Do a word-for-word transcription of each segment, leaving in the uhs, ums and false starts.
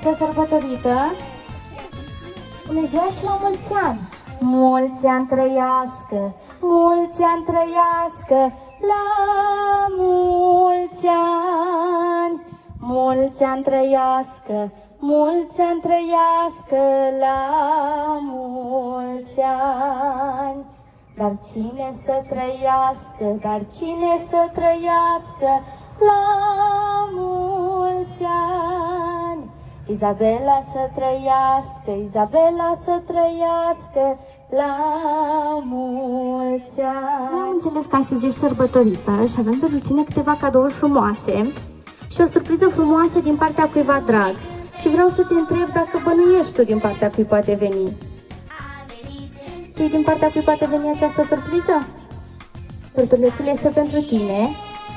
fetiță sărbătorită. Bună ziua și la mulți ani! Mulți ani trăiască, mulți ani trăiască, la mulți ani! Mulți ani trăiască, mulți ani trăiască, la mulți ani! Dar cine să trăiască, dar cine să trăiască, la mulți ani! Izabela să trăiască, Izabela să trăiască, la mulți ani! Am înțeles că astăzi ești sărbătorită și avem pentru tine câteva cadouri frumoase și o surpriză frumoasă din partea cuiva drag. Și vreau să te întreb dacă bănuiești tu din partea cui poate veni. Știi din partea cui poate veni această surpriză? Hârtulețul este pentru tine.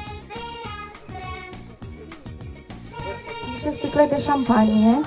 Și o sticlă de șampanie.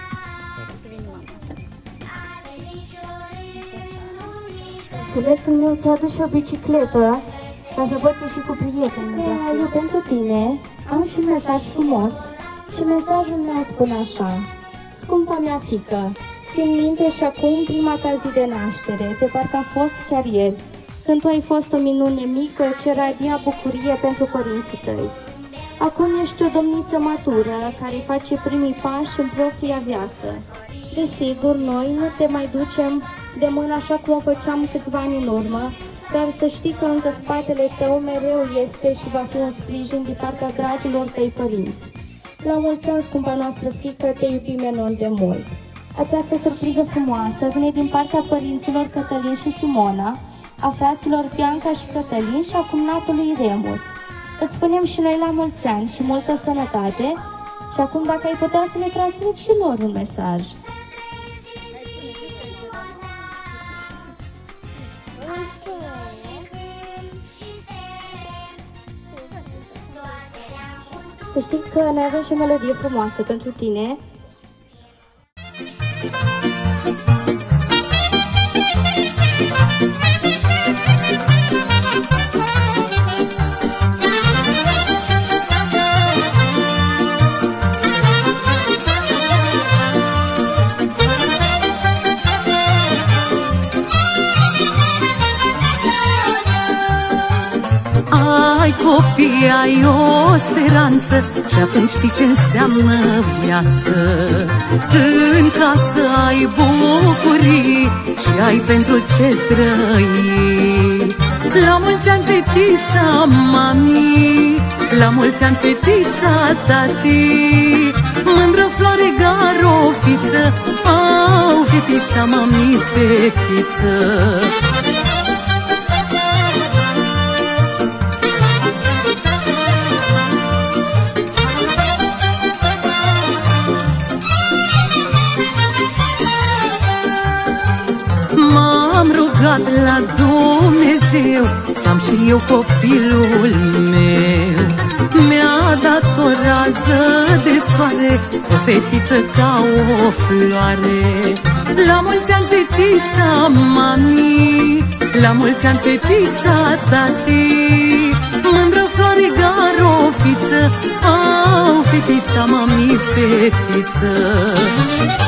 Sulețul meu ți-a adus și o bicicletă ca să poți ieși cu prietenii. Eu pentru tine am și un mesaj frumos și mesajul meu spune așa: scumpa mea fiică, țin minte și acum prima ta zi de naștere, de parcă a fost chiar ieri, când tu ai fost o minune mică ce radia bucurie pentru părinții tăi. Acum ești o domniță matură care face primii pași în propria viață. Desigur, noi nu te mai ducem de mână așa cum o făceam câțiva ani în urmă, dar să știi că încă spatele tău mereu este și va fi un sprijin din partea dragilor tăi părinți. La mulți ani, scumpa noastră fiică, te iubim enorm de mult. Această surpriză frumoasă vine din partea părinților Cătălin și Simona, a fraților Bianca și Cătălin și a cumnatului Remus. Îți spunem și noi la mulți ani și multă sănătate și acum dacă ai putea să ne transmiți și lor un mesaj. Să știi că noi avem și o melodie frumoasă pentru tine. Ai copii, ai o speranță și atunci știi ce înseamnă viață. În casă ai bucurii și ai pentru ce trăi. La mulți ani fetița mami, la mulți ani fetița tati, mândră floare garofiță, au fetița mami, fetiță. M-am rugat la Dumnezeu să am și eu copilul meu. Mi-a dat o rază de soare, o fetiță ca o floare. La mulți ani fetița mami, la mulți ani fetița tati, mândră floare garofiță, au fetița mami, fetiță.